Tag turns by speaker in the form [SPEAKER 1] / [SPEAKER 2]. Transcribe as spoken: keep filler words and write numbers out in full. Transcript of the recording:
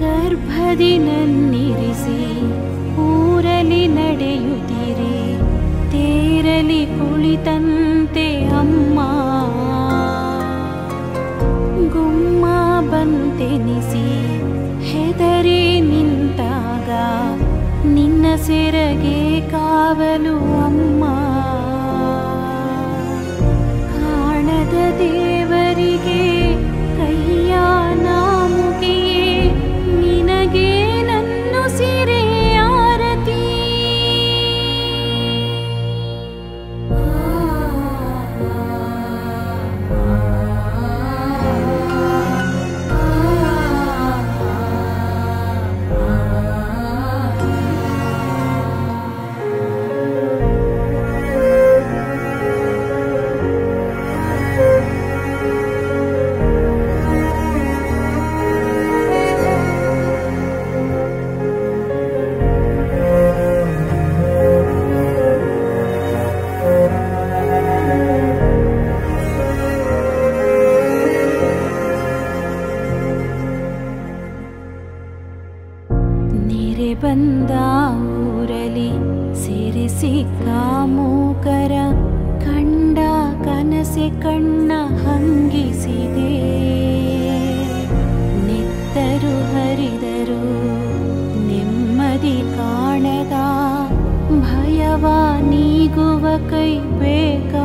[SPEAKER 1] ಗರ್ಭದಿ ನನ್ನಿರಿಸಿ ಊರಲಿ ನಡೆಯುತ್ತಿರೆ ತೇರಲಿ ಕುಳಿತಂತೆ ಅಮ್ಮ ಗುಮ್ಮ ಬಂತೆನಿಸಿ ಹೆದರಿ ನಿಂತಾಗ ನಿನ್ನ ಸೆರಗೆ ಕಾವಲು ಅಮ್ಮ ಕಾಣದ ದೇವರಿಗೆ ಕೈಯ ನಾಮುಗಿಯೇ ನಿನಗೆ ನನ್ನು ಸಿರೆ ಆರತಿ ಬಂದ ಊರಲಿ ಸಿರಿ ಸಿಕ್ಕ ಮೂಕರ ಕಂಡ ಕನಸೆ ಕಣ್ಣ ಹಂಗಿಸಿದೆ ನಿತ್ತರು ಹರಿದರು ನೆಮ್ಮದಿ ಕಾಣದ ಭಯವ ನೀಗುವ ಕೈ ಬೇಕ